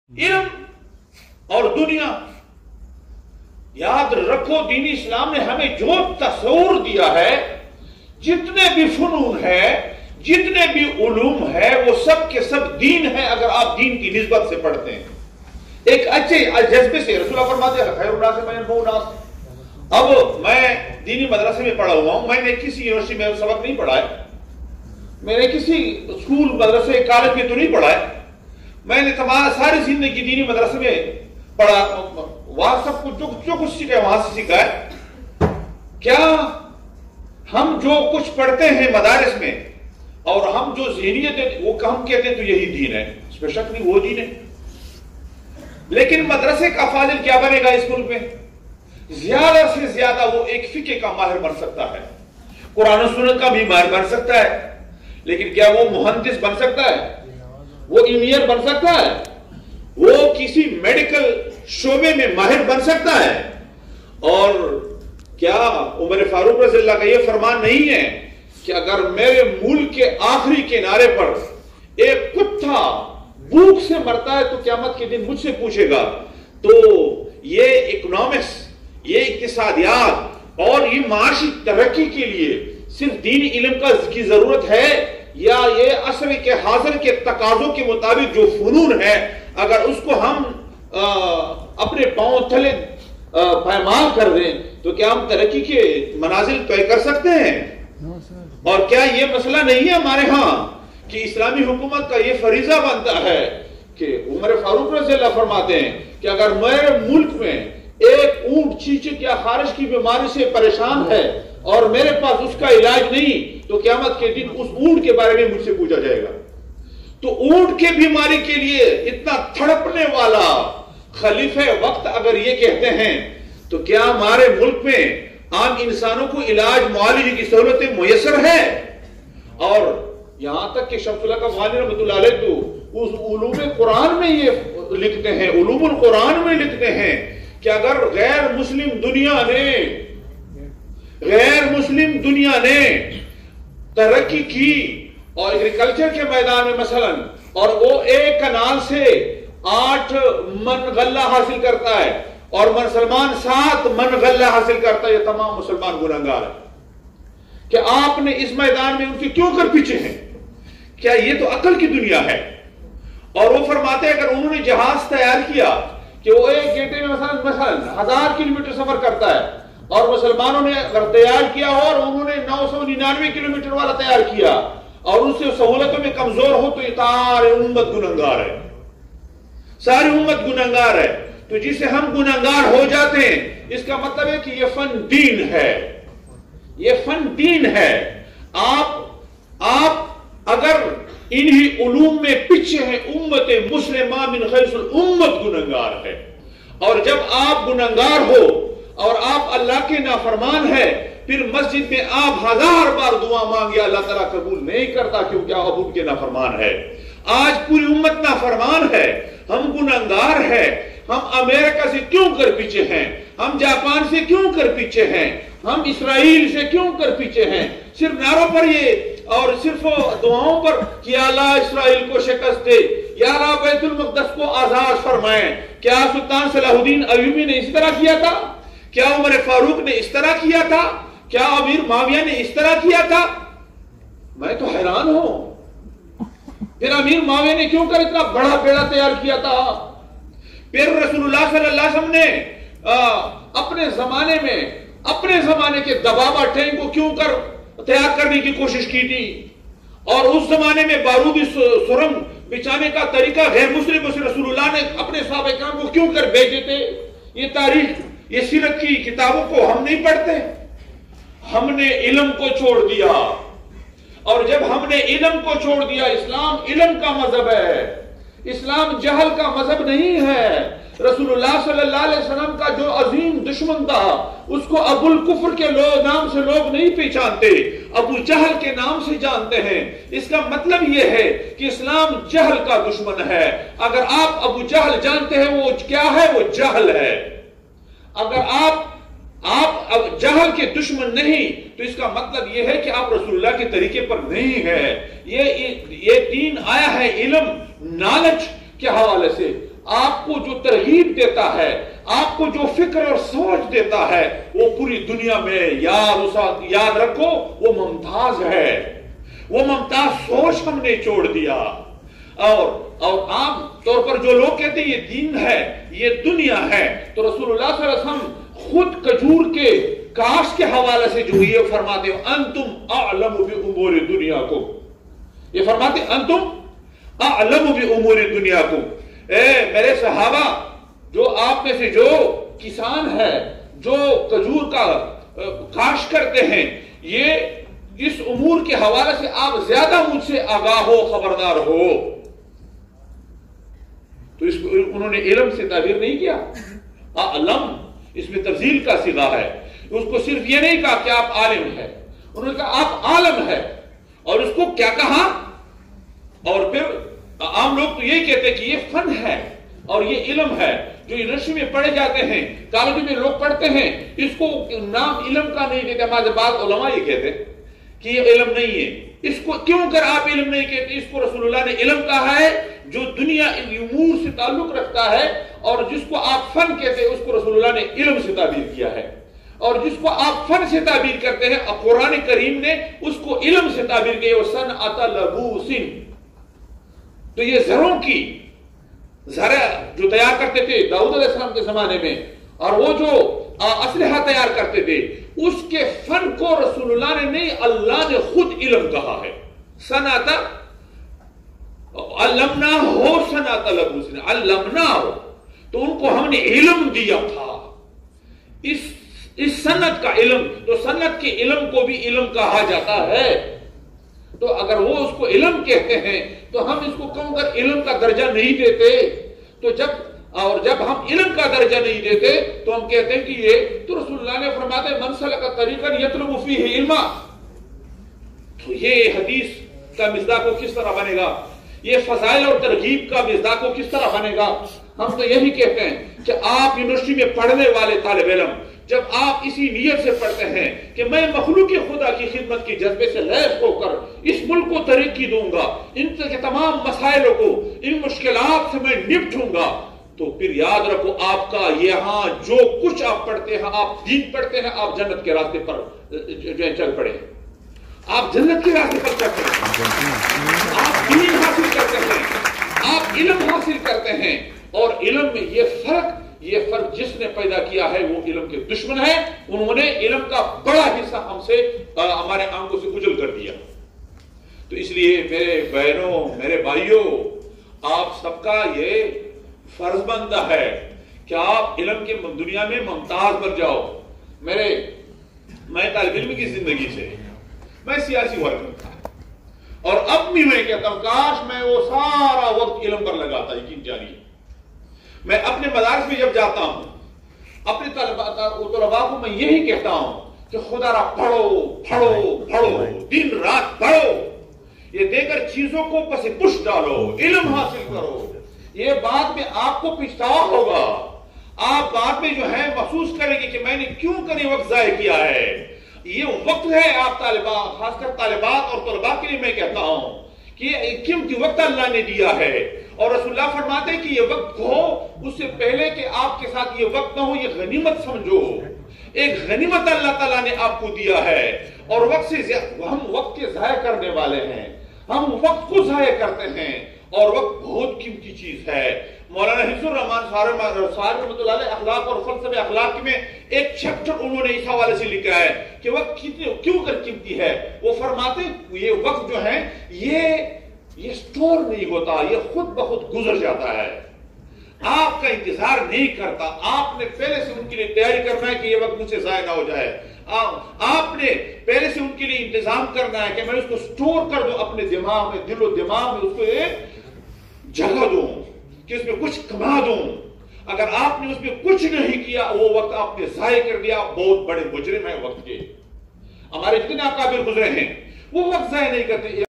علم اور دنیا، یاد رکھو دین اسلام نے ہمیں جو تصور دیا ہے، جتنے بھی فنون ہے، جتنے بھی علوم ہے، وہ سب کے سب دین ہے اگر آپ دین کی نسبت سے پڑھتے ہیں، ایک اچھے جذبے سے۔ رسول اللہ فرماتے ہیں خیر الناس من ينفع الناس۔ اب میں دینی مدرسے میں پڑھا ہوا ہوں، میں نے کسی یونیورسٹی میں سبق نہیں پڑھا ہے، میں نے کسی اسکول مدرسے کالج میں تو نہیں پڑھا ہے، میں نے ساری زندگی دینی مدرسے میں پڑھا، وہاں سب کچھ جو کچھ سیکھا ہے وہاں سے سیکھا ہے۔ کیا ہم جو کچھ پڑھتے ہیں مدارس میں اور ہم جو ذہنیت ہے وہ ہم کہتے ہیں تو یہی دین ہے؟ اس میں شک نہیں، وہ دین ہے۔ لیکن مدرسے کا فاضل کیا بنے گا اس ملک میں؟ زیادہ سے زیادہ وہ ایک فقہ کا ماہر بن سکتا ہے، قرآن و سنت کا بھی ماہر بن سکتا ہے، لیکن کیا وہ مہندس بن سکتا ہے؟ وہ انجینئر بن سکتا ہے؟ وہ کسی میڈیکل شعبے میں ماہر بن سکتا ہے؟ اور کیا عمر فاروق رضی اللہ کا یہ فرمان نہیں ہے کہ اگر میرے ملک کے آخری کنارے پر ایک کتا بھوک سے مرتا ہے تو قیامت کے دن مجھ سے پوچھے گا؟ تو یہ اکنامکس، یہ اقتصادیات اور یہ معاشی ترقی کے لیے صرف دینی علم کی ضرورت ہے، یا یہ عصر کے حاضر کے تقاضوں کے مطابق جو فنون ہے اگر اس کو ہم اپنے پاؤں تلے پائمال کر دیں تو کیا ہم ترقی کے منازل طے کر سکتے ہیں؟ اور کیا یہ مسئلہ نہیں ہے ہمارے ہاں کہ اسلامی حکومت کا یہ فریضہ بنتا ہے کہ عمر فاروق رضی اللہ فرماتے ہیں کہ اگر میرے ملک میں ایک اونٹ چیچک یا خارش کی بیماری سے پریشان ہے اور میرے پاس اس کا علاج نہیں تو قیامت کے دن اس اونٹ کے بارے میں مجھ سے پوچھا جائے گا۔ تو اونٹ کے بیماری کے لیے اتنا تڑپنے والا خلیفہ وقت اگر یہ کہتے ہیں تو کیا ہمارے ملک میں عام انسانوں کو علاج معالجے کی سہولتیں میسر ہے؟ اور یہاں تک کہ شمس اللہ کا فانی رحمۃ اللہ علیہ تو اس علوم قرآن میں یہ لکھتے ہیں، علوم القرآن میں لکھتے ہیں کہ اگر غیر مسلم دنیا نے ترقی کی اور ایگریکلچر کے میدان میں مثلا اور وہ ایک کنال سے 8 من غلہ حاصل کرتا ہے اور مسلمان 7 من غلہ حاصل کرتا ہے، یہ تمام مسلمان گنہگار ہیں۔ کہ آپ نے اس میدان میں ان کے کیوں کر پیچھے ہیں؟ کیا یہ تو عقل کی دنیا ہے؟ اور وہ فرماتے ہیں اگر انہوں نے جہاز تیار کیا کہ وہ ایک گھنٹے میں مثلا 1000 کلومیٹر سفر کرتا ہے اور مسلمانوں نے اگر تیار کیا ہو اور انہوں نے 999 کلومیٹر والا تیار کیا اور ان سے سہولتوں میں کمزور ہو تو یہ ساری امت گنہگار ہے، ساری امت گنہگار ہے۔ تو جس سے ہم گنہگار ہو جاتے ہیں اس کا مطلب ہے کہ یہ فن دین ہے، یہ فن دین ہے۔ آپ اگر انہی علوم میں پیچھے ہیں، امت مسلمہ من حیث الامت گنہگار ہے، اور جب آپ گنہگار ہو اور آپ اللہ کے نافرمان ہے پھر مسجد میں آپ 1000 بار دعا مانگے اللہ تعالیٰ قبول نہیں کرتا کیونکہ آپ ان کے نافرمان ہے۔ آج پوری امت نافرمان ہے، ہم گنہگار ہے، ہم امریکہ سے کیوں کر پیچھے ہیں، ہم جاپان سے کیوں کر پیچھے ہیں، ہم اسرائیل سے کیوں کر پیچھے ہیں؟ صرف نعروں پر یہ اور صرف دعاؤں پر کہ یا اللہ اسرائیل کو شکست دے، یا اللہ بیت المقدس کو آزاد فرمائیں۔ کیا سلطان صلاح الدین ایوبی نے اس طرح کیا تھا؟ کیا عمر فاروق نے اس طرح کیا تھا؟ کیا امیر معاویہ نے اس طرح کیا تھا؟ میں تو حیران ہوں۔ پھر امیر معاویہ نے کیوں کر اتنا بڑا بیڑا تیار کیا تھا؟ پھر رسول اللہ صلی اللہ علیہ وسلم نے اپنے زمانے کے دبابہ ٹینک کو کیوں کر تیار کرنے کی کوشش کی تھی؟ اور اس زمانے میں بارودی سرنگ بچانے کا طریقہ غیر مسلموں سے رسول اللہ نے اپنے صحابہ کرام کو کیوں کر بھیجے تھے؟ یہ تاریخ، یہ سیرت کی کتابوں کو ہم نہیں پڑھتے؟ ہم نے علم کو چھوڑ دیا، اور جب ہم نے علم کو چھوڑ دیا، اسلام علم کا مذہب ہے، اسلام جہل کا مذہب نہیں ہے۔ رسول اللہ صلی اللہ علیہ وسلم کا جو عظیم دشمن تھا اس کو ابو الکفر کے نام سے لوگ نہیں پہچانتے، ابو جہل کے نام سے جانتے ہیں۔ اس کا مطلب یہ ہے کہ اسلام جہل کا دشمن ہے۔ اگر آپ ابو جہل جانتے ہیں وہ کیا ہے؟ وہ جہل ہے۔ اگر آپ جہل کے دشمن نہیں تو اس کا مطلب یہ ہے کہ آپ رسول اللہ کے طریقے پر نہیں ہے۔ یہ دین آیا ہے علم، نالج کے حوالے سے، آپ کو جو ترغیب دیتا ہے، آپ کو جو فکر اور سوچ دیتا ہے، وہ پوری دنیا میں یاد رکھو وہ ممتاز ہے، وہ ممتاز سوچ ہم نے چھوڑ دیا۔ اور عام طور پر جو لوگ کہتے ہیں یہ دین ہے، یہ دنیا ہے، تو رسول اللہ صلی اللہ علیہ وسلم خود کھجور کے کاشت کے حوالے سے جو یہ فرماتے ہیں انتم اعلم بامور دنیاکم، یہ فرماتے ہیں انتم اعلم بامور دنیاکم، اے میرے صحابہ، جو آپ میں سے جو کسان ہے، جو کھجور کا کاشت کرتے ہیں، یہ اس امور کے حوالے سے آپ زیادہ مجھ سے آگاہ ہو، خبردار ہو۔ تو اس کو انہوں نے علم سے تعبیر نہیں کیا، علم اس میں تفضیل کا صیغہ ہے، اس کو صرف یہ نہیں کہا کہ آپ عالم ہے، انہوں نے کہا آپ عالم ہے، اور اس کو کیا کہا؟ اور پھر عام لوگ تو یہی کہتے ہیں کہ یہ فن ہے اور یہ علم ہے جو یونیورسٹی میں پڑھے جاتے ہیں، کالجوں میں لوگ پڑھتے ہیں، اس کو نام علم کا نہیں دیتے۔ ہمارے بعض علماء یہ کہتے کہ یہ علم نہیں ہے، اس کو کیوں کر آپ علم نہیں کہتے؟ اس کو رسول اللہ نے علم کہا ہے جو دنیا امور سے تعلق رکھتا ہے، اور جس کو آپ فن کہتے ہیں اس کو رسول اللہ نے علم سے تعبیر کیا ہے، اور جس کو آپ فن سے تعبیر کرتے ہیں قرآن کریم نے اس کو علم سے تعبیر کی، وَصَنْعَةَ لَبُوسٍ۔ تو یہ زروں کی زرع جو تیار کرتے تھے داؤد علیہ السلام کے زمانے میں، اور وہ جو اسلحہ تیار کرتے تھے، اس کے فن کو رسول اللہ نے نہیں، اللہ نے خود علم کہا ہے۔ صنعت علمناہ صنعت لبوس، علمناہ، تو ان کو ہم نے علم دیا تھا، اس صنعت کا علم۔ تو صنعت کے علم کو بھی علم کہا جاتا ہے، تو اگر وہ اس کو علم کہتے ہیں تو ہم اس کو کیوں کر علم کا درجہ نہیں دیتے؟ تو جب ہم علم کا درجہ نہیں دیتے تو ہم کہتے ہیں کہ یہ تو رسول اللہ نے فرماتے ہیں من سلک طریقا یطلب فیہ علما۔ تو یہ حدیث کا مصداق کس طرح بنے گا؟ یہ فضائل اور ترغیب کا مصداق کس طرح بنے گا؟ ہم تو یہی کہتے ہیں کہ آپ یونیورسٹی میں پڑھنے والے طالب علم، جب آپ اسی نیت سے پڑھتے ہیں کہ میں مخلوق خدا کی خدمت کے جذبے سے لیس ہو کر اس ملک کو ترقی دوں گا، ان کے تمام مسائلوں کو، ان مشکلات سے میں نپٹوں گا، تو پھر یاد رکھو آپ کا یہاں جو کچھ آپ پڑھتے ہیں، آپ دین پڑھتے ہیں، آپ جنت کے راستے پر چل پڑے، آپ جنت کے راستے پر چل پڑے، آپ دین حاصل کرتے ہیں، آپ علم حاصل کرتے ہیں، اور علم میں یہ فرق جس نے پیدا کیا ہے وہ علم کے دشمن ہے، انہوں نے علم کا بڑا حصہ ہم سے ہمارے آنکھوں سے اجل کر دیا۔ تو اس لیے میرے بہنوں، میرے بھائیوں، آپ سب کا یہ فرض بنتا ہے کہ آپ علم کے دنیا میں ممتاز بن جاؤ۔ میں طالب علم کی زندگی سے میں سیاسی ورکر تھا، اور اب بھی میں کہتا ہوں کاش میں وہ سارا وقت علم پر لگاتا، یقین جانیے۔ میں اپنے مدارس میں جب جاتا ہوں، اپنے طلباء کو میں یہی کہتا ہوں کہ خدا را پڑھو، دن رات پڑھو، یہ دے کر چیزوں کو پس پش ڈالو، علم حاصل کرو۔ یہ بعد میں آپ کو پچھتاوا ہوگا، آپ بعد میں جو ہے محسوس کریں گے کہ میں نے کیوں کر یہ وقت ضائع کیا ہے۔ یہ وقت ہے آپ طالبات، خاص کر طالبات اور طلباء کے لیے میں کہتا ہوں کہ یہ قیمتی وقت اللہ نے دیا ہے، اور رسول اللہ فرماتے ہیں کہ یہ وقت ہو اس سے پہلے کہ آپ کے ساتھ یہ وقت نہ ہو، یہ غنیمت سمجھو، ایک غنیمت اللہ تعالیٰ نے آپ کو دیا ہے، اور وقت سے ہم وقت کے ضائع کرنے والے ہیں، ہم وقت کو ضائع کرتے ہیں، اور وقت بہت قیمتی چیز ہے۔ مولانا حفظ الرحمان صاحب رحمۃ اللہ علیہ اخلاق اور فلسفہ اخلاق میں ایک چیپٹر انہوں نے اس حوالے سے لکھا ہے کہ وقت کیوں کر قیمتی ہے۔ وہ فرماتے یہ وقت جو ہے یہ سٹور نہیں ہوتا، یہ خود بخود گزر جاتا ہے، آپ کا انتظار نہیں کرتا، آپ نے پہلے سے ان کے لیے تیاری کرنا ہے کہ یہ وقت مجھ سے ضائع نہ ہو جائے، آپ نے پہلے سے ان کے لیے انتظام کرنا ہے کہ میں اس کو سٹور کر دوں اپنے دماغ میں، دل و دماغ میں اس کو ایک جگہ دوں کہ اس میں کچھ کما دوں۔ اگر آپ نے اس میں کچھ نہیں کیا، وہ وقت آپ نے ضائع کر دیا، بہت بڑے مجرم ہیں وقت کے۔ ہمارے جتنے اکابر گزرے ہیں وہ وقت ضائع نہیں کرتے۔